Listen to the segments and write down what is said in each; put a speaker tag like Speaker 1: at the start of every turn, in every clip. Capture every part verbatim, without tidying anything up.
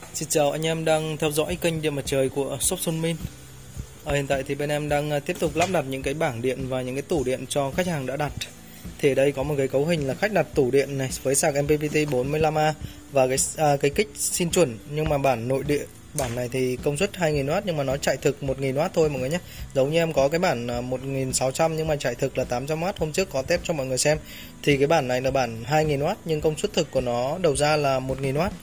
Speaker 1: Xin chào anh em đang theo dõi kênh Điện Mặt Trời của shop Xuân Min. Ở hiện tại thì bên em đang tiếp tục lắp đặt những cái bảng điện và những cái tủ điện cho khách hàng đã đặt. Thì ở đây có một cái cấu hình là khách đặt tủ điện này với sạc em pê pê tê bốn mươi lăm A và cái à, cái kích xin chuẩn, nhưng mà bản nội địa bản này thì công suất hai nghìn oát nhưng mà nó chạy thực một nghìn oát thôi mọi người nhé. Giống như em có cái bản một nghìn sáu trăm nhưng mà chạy thực là tám trăm oát, hôm trước có test cho mọi người xem. Thì cái bản này là bản hai nghìn oát nhưng công suất thực của nó đầu ra là một nghìn oát.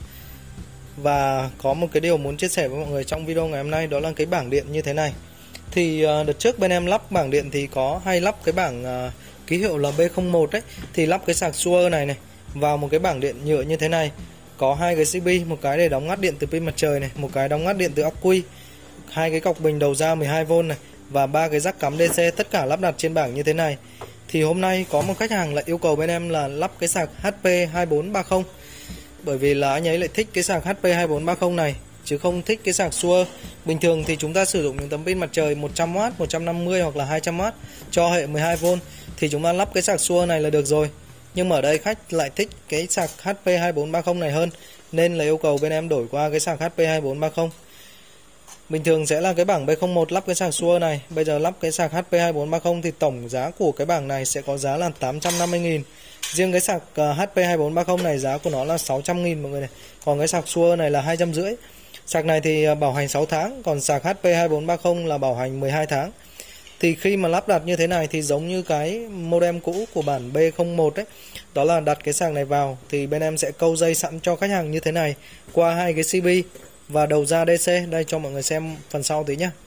Speaker 1: Và có một cái điều muốn chia sẻ với mọi người trong video ngày hôm nay, đó là cái bảng điện như thế này. Thì đợt trước bên em lắp bảng điện thì có hay lắp cái bảng uh, ký hiệu là B không một ấy, thì lắp cái sạc Shure này này vào một cái bảng điện nhựa như thế này. Có hai cái xê pê, một cái để đóng ngắt điện từ pin mặt trời này, một cái đóng ngắt điện từ ắc quy, hai cái cọc bình đầu ra mười hai vôn này và ba cái jack cắm đê xê, tất cả lắp đặt trên bảng như thế này. Thì hôm nay có một khách hàng lại yêu cầu bên em là lắp cái sạc hát pê hai bốn ba không. Bởi vì là anh ấy lại thích cái sạc hát pê hai bốn ba không này chứ không thích cái sạc Shure. Bình thường thì chúng ta sử dụng những tấm pin mặt trời một trăm oát, một trăm năm mươi hoặc là hai trăm oát cho hệ mười hai vôn thì chúng ta lắp cái sạc Shure này là được rồi. Nhưng mà ở đây khách lại thích cái sạc hát pê hai bốn ba không này hơn, nên là yêu cầu bên em đổi qua cái sạc hát pê hai bốn ba không. Bình thường sẽ là cái bảng B không một lắp cái sạc Shure này, bây giờ lắp cái sạc hát pê hai bốn ba không thì tổng giá của cái bảng này sẽ có giá là tám trăm năm mươi nghìn. Riêng cái sạc hát pê hai bốn ba không này giá của nó là sáu trăm nghìn mọi người này. Còn cái sạc Shure này là hai trăm rưỡi. Sạc này thì bảo hành sáu tháng, còn sạc hát pê hai bốn ba không là bảo hành mười hai tháng. Thì khi mà lắp đặt như thế này thì giống như cái modem cũ của bản B không một ấy, đó là đặt cái sạc này vào thì bên em sẽ câu dây sẵn cho khách hàng như thế này qua hai cái xê pê và đầu ra đê xê. Đây cho mọi người xem phần sau tí nhá.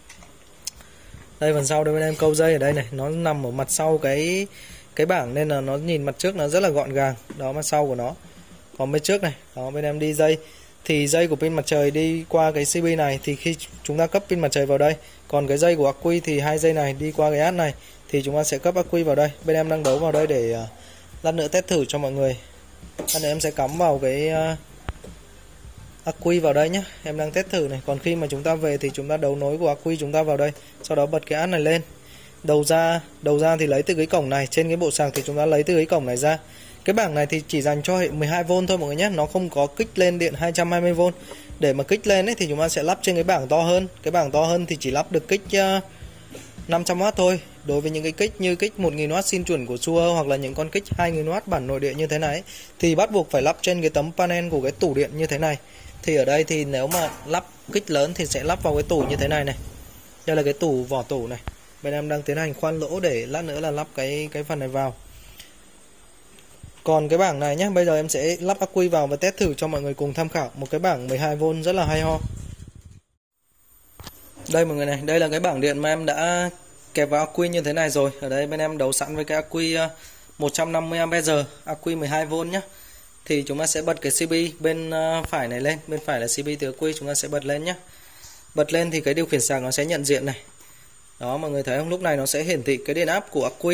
Speaker 1: Đây phần sau đây bên em câu dây ở đây này, nó nằm ở mặt sau cái cái bảng nên là nó nhìn mặt trước nó rất là gọn gàng. Đó mặt sau của nó. Còn bên trước này, đó bên em đi dây thì dây của pin mặt trời đi qua cái xê pê này thì khi chúng ta cấp pin mặt trời vào đây. Còn cái dây của ắc quy thì hai dây này đi qua cái át này thì chúng ta sẽ cấp ắc quy vào đây. Bên em đang đấu vào đây để uh, lát nữa test thử cho mọi người. Lát nữa em sẽ cắm vào cái uh, ắc quy vào đây nhé. Em đang test thử này. Còn khi mà chúng ta về thì chúng ta đấu nối của ắc quy chúng ta vào đây. Sau đó bật cái át này lên. Đầu ra, đầu ra thì lấy từ cái cổng này, trên cái bộ sạc thì chúng ta lấy từ cái cổng này ra. Cái bảng này thì chỉ dành cho hệ mười hai vôn thôi mọi người nhé, nó không có kích lên điện hai trăm hai mươi vôn. Để mà kích lên ấy thì chúng ta sẽ lắp trên cái bảng to hơn. Cái bảng to hơn thì chỉ lắp được kích uh, năm trăm oát thôi. Đối với những cái kích như kích một nghìn oát xin chuẩn của Shure hoặc là những con kích hai nghìn oát bản nội địa như thế này ấy, thì bắt buộc phải lắp trên cái tấm panel của cái tủ điện như thế này. Thì ở đây thì nếu mà lắp kích lớn thì sẽ lắp vào cái tủ như thế này này. Đây là cái tủ vỏ tủ này. Bên em đang tiến hành khoan lỗ để lát nữa là lắp cái cái phần này vào. Còn cái bảng này nhé, bây giờ em sẽ lắp ắc quy vào và test thử cho mọi người cùng tham khảo. Một cái bảng mười hai vôn rất là hay ho. Đây mọi người này, đây là cái bảng điện mà em đã kẹp vào ắc quy như thế này rồi. Ở đây bên em đấu sẵn với cái ắc quy một trăm năm mươi am pe giờ, ắc quy mười hai vôn nhé. Thì chúng ta sẽ bật cái xê pê bên phải này lên, bên phải là xê pê từ ắc quy, chúng ta sẽ bật lên nhé. Bật lên thì cái điều khiển sạc nó sẽ nhận diện này. Đó mọi người thấy không, lúc này nó sẽ hiển thị cái điện áp của ắc quy.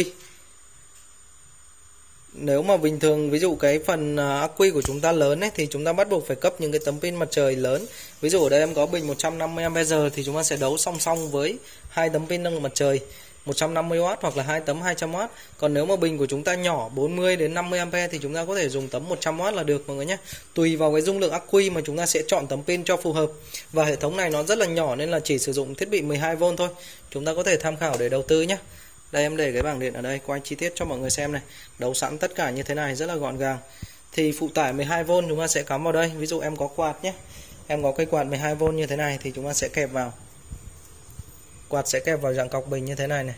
Speaker 1: Nếu mà bình thường ví dụ cái phần ắc quy của chúng ta lớn ấy, thì chúng ta bắt buộc phải cấp những cái tấm pin mặt trời lớn. Ví dụ ở đây em có bình một trăm năm mươi am pe giờ thì chúng ta sẽ đấu song song với hai tấm pin năng lượng mặt trời một trăm năm mươi oát hoặc là hai tấm hai trăm oát. Còn nếu mà bình của chúng ta nhỏ bốn mươi đến năm mươi am pe thì chúng ta có thể dùng tấm một trăm oát là được mọi người nhé. Tùy vào cái dung lượng ắc quy mà chúng ta sẽ chọn tấm pin cho phù hợp. Và hệ thống này nó rất là nhỏ nên là chỉ sử dụng thiết bị mười hai vôn thôi. Chúng ta có thể tham khảo để đầu tư nhé. Đây em để cái bảng điện ở đây, quay chi tiết cho mọi người xem này. Đấu sẵn tất cả như thế này rất là gọn gàng. Thì phụ tải mười hai vôn chúng ta sẽ cắm vào đây. Ví dụ em có quạt nhé. Em có cái quạt mười hai vôn như thế này thì chúng ta sẽ kẹp vào. Quạt sẽ kẹp vào dạng cọc bình như thế này này.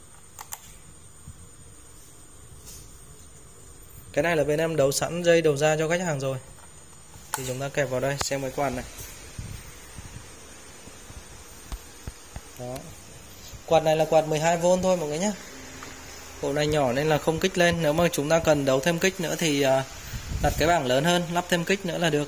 Speaker 1: Cái này là bên em đấu sẵn dây đầu ra cho khách hàng rồi. Thì chúng ta kẹp vào đây, xem cái quạt này. Đó. Quạt này là quạt mười hai vôn thôi mọi người nhé. Bộ này nhỏ nên là không kích lên. Nếu mà chúng ta cần đấu thêm kích nữa thì đặt cái bảng lớn hơn, lắp thêm kích nữa là được.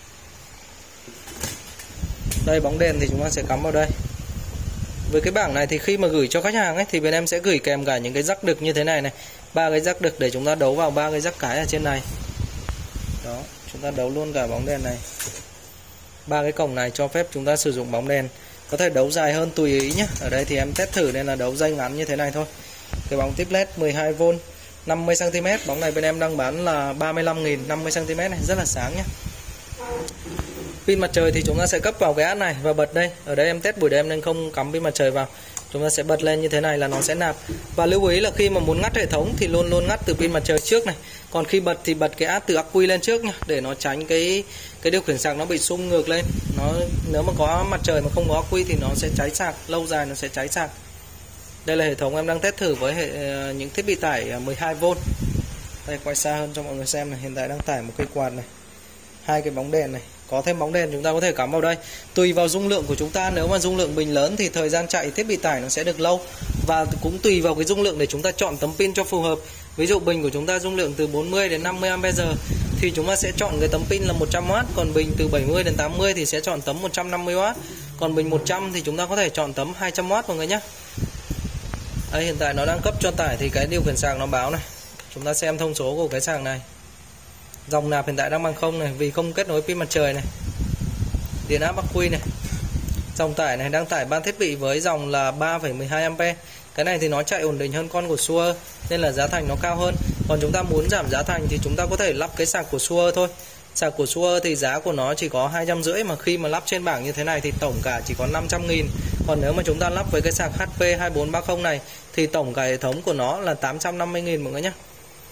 Speaker 1: Đây bóng đèn thì chúng ta sẽ cắm vào đây. Với cái bảng này thì khi mà gửi cho khách hàng ấy thì bên em sẽ gửi kèm cả những cái jack đực như thế này này, ba cái jack đực để chúng ta đấu vào ba cái jack cái ở trên này. Đó, chúng ta đấu luôn cả bóng đèn này. Ba cái cổng này cho phép chúng ta sử dụng bóng đèn. Có thể đấu dài hơn tùy ý nhé. Ở đây thì em test thử nên là đấu dây ngắn như thế này thôi. Cái bóng tiếp led mười hai vôn năm mươi xăng ti mét. Bóng này bên em đang bán là ba mươi lăm nghìn, năm mươi xăng ti mét này, rất là sáng nhé. Pin mặt trời thì chúng ta sẽ cấp vào cái át này và bật đây. Ở đây em test buổi đêm nên không cắm pin mặt trời vào. Chúng ta sẽ bật lên như thế này là nó sẽ nạp. Và lưu ý là khi mà muốn ngắt hệ thống thì luôn luôn ngắt từ pin mặt trời trước này. Còn khi bật thì bật cái át từ ắc quy lên trước nha, để nó tránh cái cái điều khiển sạc nó bị xung ngược lên. Nó nếu mà có mặt trời mà không có ắc quy thì nó sẽ cháy sạc, lâu dài nó sẽ cháy sạc. Đây là hệ thống em đang test thử với hệ, những thiết bị tải mười hai vôn. Đây, quay xa hơn cho mọi người xem này, hiện tại đang tải một cây quạt này, hai cái bóng đèn này, có thêm bóng đèn chúng ta có thể cắm vào đây. Tùy vào dung lượng của chúng ta, nếu mà dung lượng bình lớn thì thời gian chạy thiết bị tải nó sẽ được lâu, và cũng tùy vào cái dung lượng để chúng ta chọn tấm pin cho phù hợp. Ví dụ bình của chúng ta dung lượng từ bốn mươi đến năm mươi am pe giờ thì chúng ta sẽ chọn cái tấm pin là một trăm oát, còn bình từ bảy mươi đến tám mươi thì sẽ chọn tấm một trăm năm mươi oát, còn bình một trăm thì chúng ta có thể chọn tấm hai trăm oát mọi người nhé. Đây, hiện tại nó đang cấp cho tải thì cái điều khiển sạc nó báo này. Chúng ta xem thông số của cái sạc này. Dòng nạp hiện tại đang bằng không này, vì không kết nối pin mặt trời này. Điện áp ắc quy này. Dòng tải này đang tải ba thiết bị với dòng là ba phẩy mười hai am pe. Cái này thì nó chạy ổn định hơn con của Shure nên là giá thành nó cao hơn. Còn chúng ta muốn giảm giá thành thì chúng ta có thể lắp cái sạc của Shure thôi. Sạc của Shure thì giá của nó chỉ có hai trăm rưỡi, mà khi mà lắp trên bảng như thế này thì tổng cả chỉ có năm trăm nghìn. Còn nếu mà chúng ta lắp với cái sạc hát pê hai bốn ba không này thì tổng cả hệ thống của nó là tám trăm năm mươi nghìn mọi người nhé.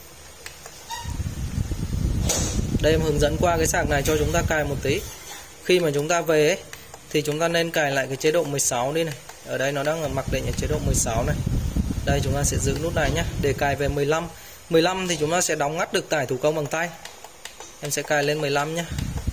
Speaker 1: Đây em hướng dẫn qua cái sạc này cho chúng ta cài một tí. Khi mà chúng ta về ấy, thì chúng ta nên cài lại cái chế độ mười sáu đi này. Ở đây nó đang mặc định ở chế độ mười sáu này. Đây chúng ta sẽ giữ nút này nhé. Để cài về mười lăm. mười lăm thì chúng ta sẽ đóng ngắt được tải thủ công bằng tay. Em sẽ cài lên mười lăm nhé.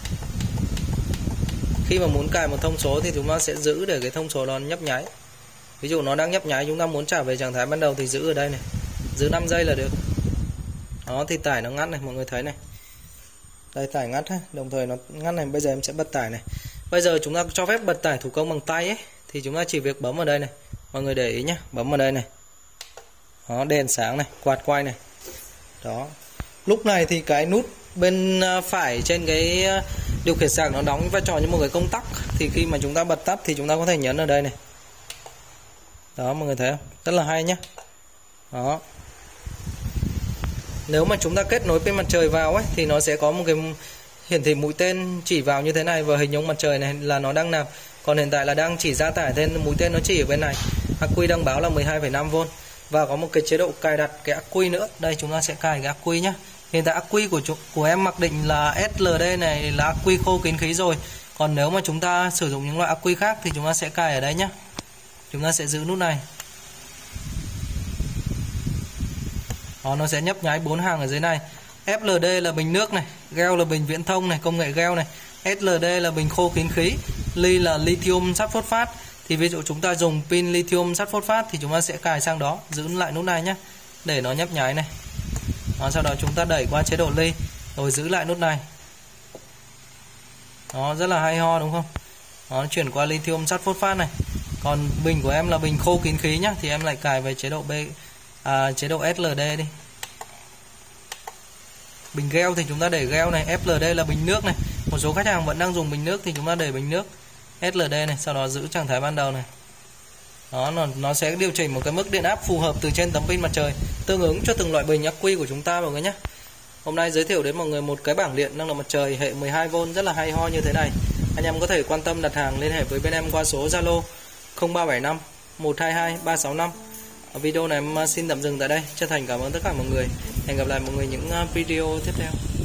Speaker 1: Khi mà muốn cài một thông số thì chúng ta sẽ giữ để cái thông số đó nhấp nháy. Ví dụ nó đang nhấp nháy, chúng ta muốn trả về trạng thái ban đầu thì giữ ở đây này. Giữ năm giây là được. Đó thì tải nó ngắt này, mọi người thấy này. Đây tải ngắt ha, đồng thời nó ngắt này. Bây giờ em sẽ bật tải này. Bây giờ chúng ta cho phép bật tải thủ công bằng tay ấy, thì chúng ta chỉ việc bấm vào đây này. Mọi người để ý nhé, bấm vào đây này. Đó, đèn sáng này, quạt quay này. Đó. Lúc này thì cái nút bên phải trên cái điều khiển sạc nó đóng vai trò như một cái công tắc, thì khi mà chúng ta bật tắt thì chúng ta có thể nhấn ở đây này. Đó, mọi người thấy không? Rất là hay nhé. Đó. Nếu mà chúng ta kết nối pin mặt trời vào ấy thì nó sẽ có một cái hiển thị mũi tên chỉ vào như thế này, và hình giống mặt trời này là nó đang nạp. Còn hiện tại là đang chỉ ra tải, tên mũi tên nó chỉ ở bên này. Ắc quy đang báo là mười hai phẩy năm vôn. Và có một cái chế độ cài đặt cái ắc quy nữa. Đây chúng ta sẽ cài cái ắc quy nhé. Hiện tại ắc quy của của em mặc định là ét lờ đê này là ắc quy khô kín khí rồi. Còn nếu mà chúng ta sử dụng những loại ắc quy khác thì chúng ta sẽ cài ở đây nhé. Chúng ta sẽ giữ nút này. Đó, nó sẽ nhấp nháy bốn hàng ở dưới này. ép lờ đê là bình nước này, gel là bình viễn thông này, công nghệ gel này, ét lờ đê là bình khô kín khí, Li là lithium sắt phốt phát. Thì ví dụ chúng ta dùng pin lithium sắt phốt phát thì chúng ta sẽ cài sang đó, giữ lại nút này nhé, để nó nhấp nháy này. Đó, sau đó chúng ta đẩy qua chế độ Li rồi giữ lại nút này. Đó, rất là hay ho đúng không? Đó, chuyển qua lithium sắt phốt phát này. Còn bình của em là bình khô kín khí nhá, thì em lại cài về chế độ B à, chế độ ét lờ đê đi. Bình gel thì chúng ta để gel này, ép lờ đê là bình nước này. Một số khách hàng vẫn đang dùng bình nước thì chúng ta để bình nước, ét lờ đê này, sau đó giữ trạng thái ban đầu này. Đó, nó, nó sẽ điều chỉnh một cái mức điện áp phù hợp từ trên tấm pin mặt trời, tương ứng cho từng loại bình ắc quy của chúng ta mọi người nhé. Hôm nay giới thiệu đến mọi người một cái bảng điện năng lượng mặt trời hệ mười hai vôn rất là hay ho như thế này. Anh em có thể quan tâm đặt hàng liên hệ với bên em qua số Zalo không ba bảy năm một hai hai ba sáu năm. Ở video này em xin tạm dừng tại đây. Chân thành cảm ơn tất cả mọi người. Hẹn gặp lại mọi người những video tiếp theo.